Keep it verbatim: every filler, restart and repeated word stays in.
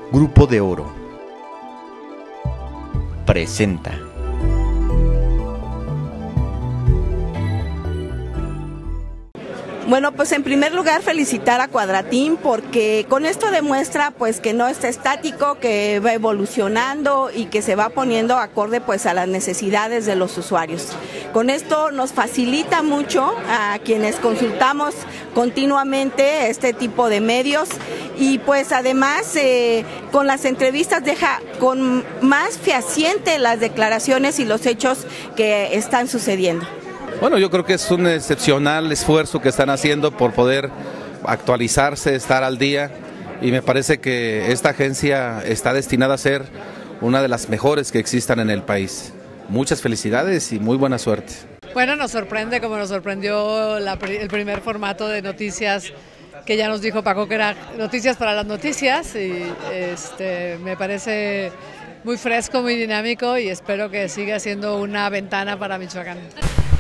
Grupo de Oro presenta. Bueno, pues en primer lugar felicitar a Cuadratín porque con esto demuestra pues que no está estático, que va evolucionando y que se va poniendo acorde pues a las necesidades de los usuarios. Con esto nos facilita mucho a quienes consultamos continuamente este tipo de medios y pues además eh, con las entrevistas deja con más fehaciente las declaraciones y los hechos que están sucediendo. Bueno, yo creo que es un excepcional esfuerzo que están haciendo por poder actualizarse, estar al día, y me parece que esta agencia está destinada a ser una de las mejores que existan en el país. Muchas felicidades y muy buena suerte. Bueno, nos sorprende como nos sorprendió la, el primer formato de noticias que ya nos dijo Paco que era noticias para las noticias, y este, me parece muy fresco, muy dinámico, y espero que siga siendo una ventana para Michoacán.